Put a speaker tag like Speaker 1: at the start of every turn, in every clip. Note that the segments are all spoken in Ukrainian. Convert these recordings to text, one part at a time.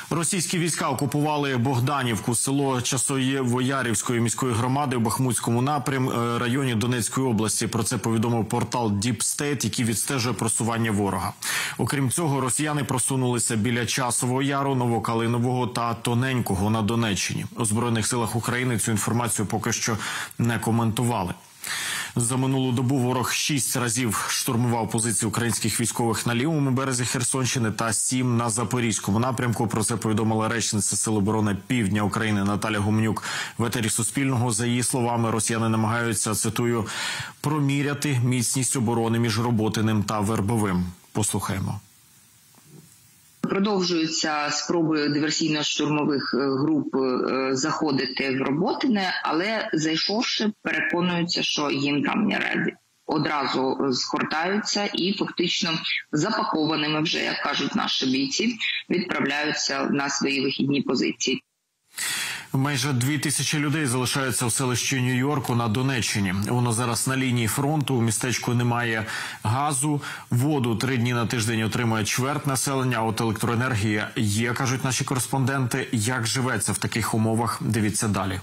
Speaker 1: Російські війська окупували Богданівку, село Часовоярівської міської громади у Бахмутському районі Донецької області. Про це повідомив портал Deep State, який відстежує просування ворога. Окрім цього, росіяни просунулися біля Часового Яру, Новокалинового та Тоненького на Донеччині. У Збройних силах України цю інформацію поки що не коментували. За минулу добу ворог 6 разів штурмував позиції українських військових на лівому березі Херсонщини та 7 на Запорізькому напрямку. Про це повідомила речниця Сил оборони Півдня України Наталя Гуменюк в етері Суспільного. За її словами, росіяни намагаються, цитую, проміряти міцність оборони між Роботиним та Вербовим. Послухаємо.
Speaker 2: Продовжуються спроби диверсійно-штурмових груп заходити в Роботине, але зайшовши, переконуються, що їм там не раді. Одразу згортаються і фактично запакованими вже, як кажуть наші бійці, відправляються на свої вихідні позиції.
Speaker 1: Майже 2000 людей залишаються в селищі Нью-Йорку на Донеччині. Воно зараз на лінії фронту, у містечку немає газу, воду 3 дні на тиждень отримує чверть населення, а от електроенергія є, кажуть наші кореспонденти. Як живеться в таких умовах, дивіться далі.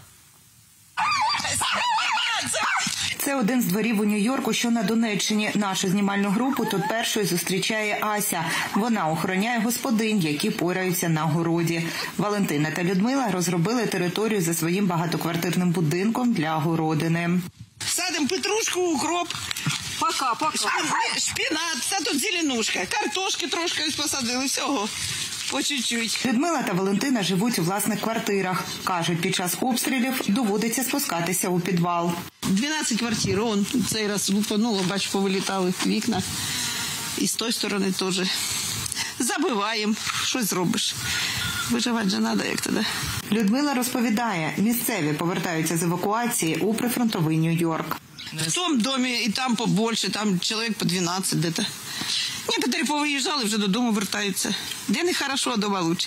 Speaker 3: Це один з дворів у Нью-Йорку, що на Донеччині. Нашу знімальну групу тут першою зустрічає Ася. Вона охороняє господинь, які пораються на городі. Валентина та Людмила розробили територію за своїм багатоквартирним будинком для городини.
Speaker 4: Садимо петрушку, укроп, пока. Шпинат, це тут зеленушка, картошки трошки посадили, всього. По чуть-чуть.
Speaker 3: Людмила та Валентина живуть у власних квартирах. Кажуть, під час обстрілів доводиться спускатися у підвал.
Speaker 4: 12 квартир, он цей раз лупануло, бачу, повилітали вікна. І з тої сторони теж. Забиваємо, щось зробиш. Виживати же треба, як тоді.
Speaker 3: Людмила розповідає, місцеві повертаються з евакуації у прифронтовий Нью-Йорк.
Speaker 4: В тому домі і там побольше, там чоловік по 12 десь. Некоторі повиїжджали, вже додому вертаються. Де не хорошо, а дома лучше.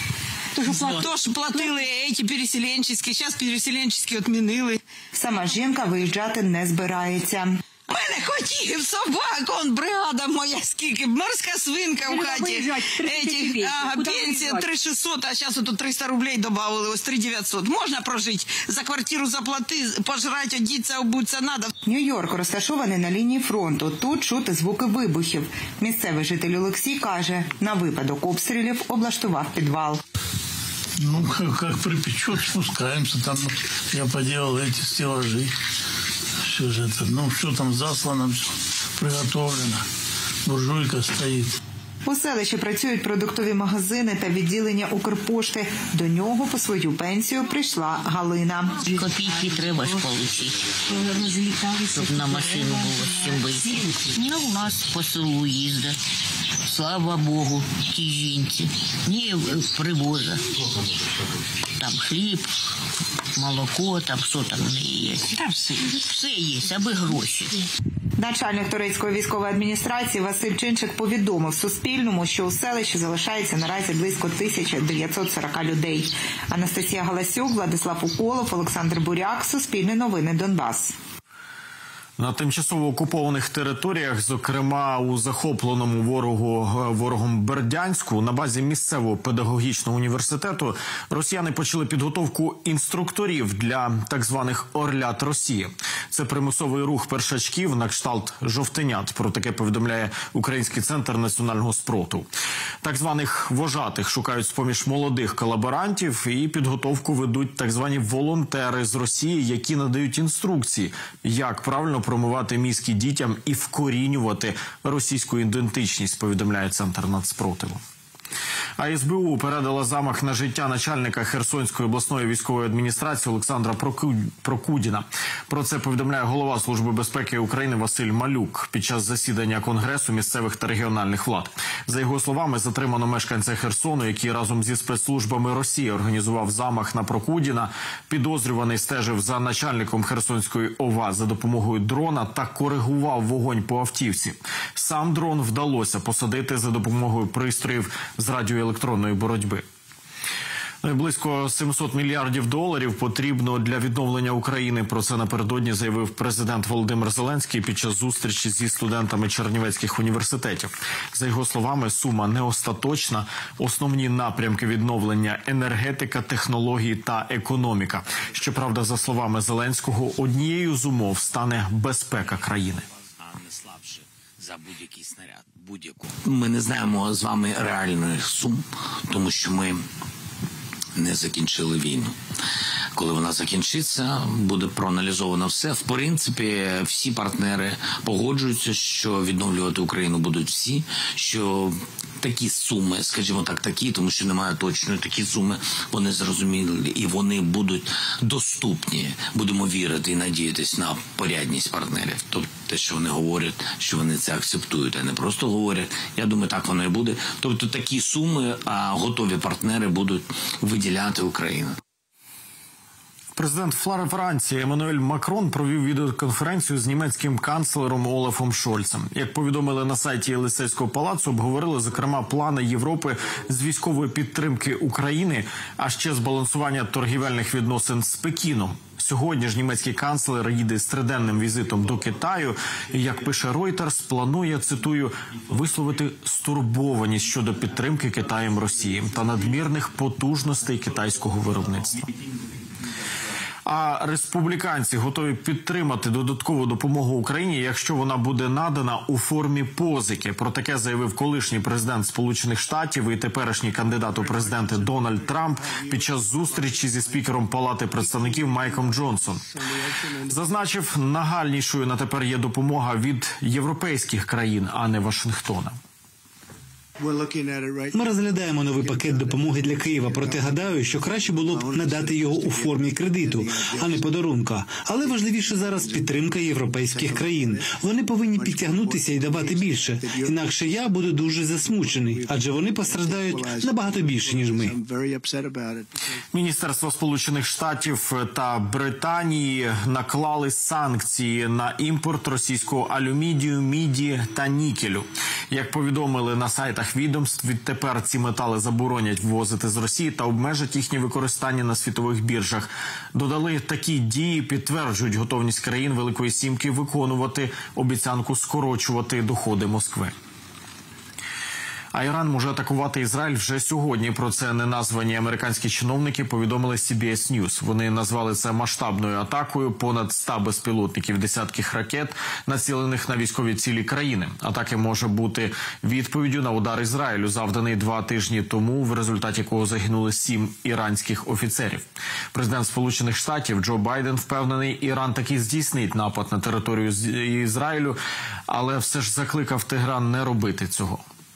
Speaker 4: Тож платили ці переселенчиські, зараз переселенчиські відмінили.
Speaker 3: Сама жінка виїжджати не збирається.
Speaker 4: У мене котів, собак, он бригада моя, скільки, морська свинка в хаті. Пенсія 3600, а зараз тут 300 рублей додали, ось 3900. Можна прожити, за квартиру заплати, пожрати, одіться, обуться, треба.
Speaker 3: Нью-Йорк розташований на лінії фронту, тут чути звуки вибухів. Місцевий житель Олексій каже, на випадок обстрілів облаштував підвал.
Speaker 5: Ну, как припечет, спускаемся, там я поделал эти стеллажи. Все же это, ну, все там заслано, все приготовлено. Буржуйка стоит.
Speaker 3: У селищі працюють продуктові магазини та відділення Укрпошти. До нього по свою пенсію прийшла Галина.
Speaker 6: Копійки треба ж отримати, щоб на машину було з чим вийти. Ну, у нас по селу їздять. Слава Богу, тій жінці. Ні, привоза. Там хліб, молоко, там що там не є. Там все є, аби гроші.
Speaker 3: Начальник турецької військової адміністрації Василь Чинчик повідомив Суспільному, що у селищі залишається наразі близько 1940 людей. Анастасія Галасюк, Владислав Уколов, Олександр Буряк, Суспільне новини, Донбас.
Speaker 1: На тимчасово окупованих територіях, зокрема у захопленому ворогом Бердянську, на базі місцевого педагогічного університету, росіяни почали підготовку інструкторів для так званих «Орлят Росії». Це примусовий рух першачків на кшталт жовтенят. Про таке повідомляє Український центр національного спротиву. Так званих вожатих шукають з-поміж молодих колаборантів і підготовку ведуть так звані волонтери з Росії, які надають інструкції, як правильно промивати мізки дітям і вкорінювати російську ідентичність, повідомляє Центр нацспротиву. А СБУ передала замах на життя начальника Херсонської обласної військової адміністрації Олександра Прокудіна. Про це повідомляє голова Служби безпеки України Василь Малюк під час засідання Конгресу місцевих та регіональних влад. За його словами, затримано мешканця Херсону, який разом зі спецслужбами Росії організував замах на Прокудіна. Підозрюваний стежив за начальником Херсонської ОВА за допомогою дрона та коригував вогонь по автівці. Сам дрон вдалося посадити за допомогою пристроїв з радіоелектронної боротьби. Близько 700 мільярдів доларів потрібно для відновлення України. Про це напередодні заявив президент Володимир Зеленський під час зустрічі зі студентами чернівецьких університетів. За його словами, сума не остаточна. Основні напрямки відновлення – енергетика, технології та економіка. Щоправда, за словами Зеленського, однією з умов стане безпека країни.
Speaker 7: За будь-який снаряд, будь-яку. Ми не знаємо з вами реальних сум, тому що ми не закінчили війну. Коли вона закінчиться, буде проаналізовано все. В принципі, всі партнери погоджуються, що відновлювати Україну будуть всі, що такі суми, скажімо так, такі, тому що немає точної, такі суми, вони зрозумілі і вони будуть доступні. Будемо вірити і надіятись на порядність партнерів. Тобто те, що вони говорять, що вони це акцептують, а не просто говорять. Я думаю, так воно і буде. Тобто такі суми готові партнери будуть виділяти Україну.
Speaker 1: Президент Франції Еммануель Макрон провів відеоконференцію з німецьким канцлером Олафом Шольцем. Як повідомили на сайті Єлисейського палацу, обговорили, зокрема, плани Європи з військової підтримки України, а ще збалансування торгівельних відносин з Пекіном. Сьогодні ж німецький канцлер їде з триденним візитом до Китаю і, як пише Reuters, планує, цитую, висловити стурбованість щодо підтримки Китаєм Росії та надмірних потужностей китайського виробництва. А республіканці готові підтримати додаткову допомогу Україні, якщо вона буде надана у формі позики. Про таке заявив колишній президент Сполучених Штатів і теперішній кандидат у президенти Дональд Трамп під час зустрічі зі спікером Палати представників Майком Джонсоном. Зазначив, нагальнішою на тепер є допомога від європейських країн, а не Вашингтона.
Speaker 8: Ми розглядаємо новий пакет допомоги для Києва, проте гадаю, що краще було б надати його у формі кредиту, а не подарунка. Але важливіше зараз підтримка європейських країн. Вони повинні підтягнутися і давати більше. Інакше я буду дуже засмучений, адже вони постраждають набагато більше, ніж ми.
Speaker 1: Міністерство Сполучених Штатів та Британії наклали санкції на імпорт російського алюмінію, міді та нікелю. Як повідомили на сайтах відомств, відтепер ці метали заборонять ввозити з Росії та обмежать їхнє використання на світових біржах. Додали, такі дії підтверджують готовність країн Великої Сімки виконувати обіцянку скорочувати доходи Москви. А Іран може атакувати Ізраїль вже сьогодні. Про це неназвані американські чиновники повідомили CBS News. Вони назвали це масштабною атакою. Понад 100 безпілотників, десятків ракет, націлених на військові цілі країни. Атаки може бути відповіддю на удар Ізраїлю, завданий 2 тижні тому, в результаті якого загинули 7 іранських офіцерів. Президент Сполучених Штатів Джо Байден впевнений, Іран таки здійснить напад на територію Ізраїлю, але все ж закликав Тегеран не робити цього.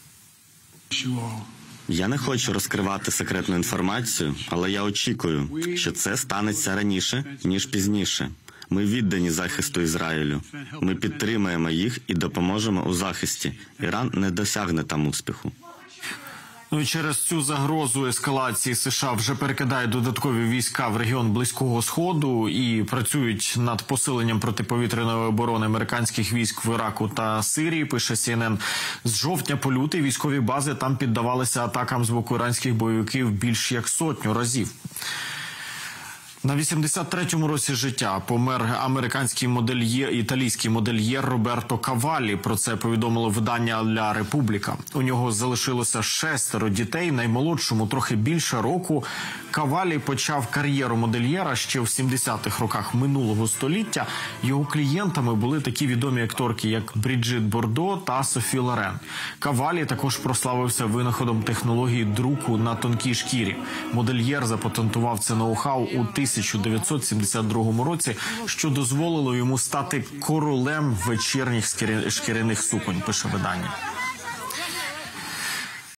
Speaker 9: Я не хочу розкривати секретну інформацію, але я очікую, що це станеться раніше, ніж пізніше. Ми віддані захисту Ізраїлю. Ми підтримаємо їх і допоможемо у захисті. Іран не досягне там успіху.
Speaker 1: І через цю загрозу ескалації США вже перекидають додаткові війська в регіон Близького Сходу і працюють над посиленням протиповітряної оборони американських військ в Іраку та Сирії, пише CNN. З жовтня по лютий військові бази там піддавалися атакам з боку іранських бойовиків більш як 100 разів. На 83-му році життя помер американський італійський модельєр Роберто Кавалі. Про це повідомило видання «Ля Републіка». У нього залишилося 6 дітей, наймолодшому трохи більше року. Кавалі почав кар'єру модельєра ще в 70-х роках минулого століття. Його клієнтами були такі відомі акторки, як Бріджит Бордо та Софі Лорен. Кавалі також прославився винаходом технології друку на тонкій шкірі. Модельєр запатентував це ноу-хау у 1972 році, що дозволило йому стати королем вечірніх шкіряних суконь, пише видання.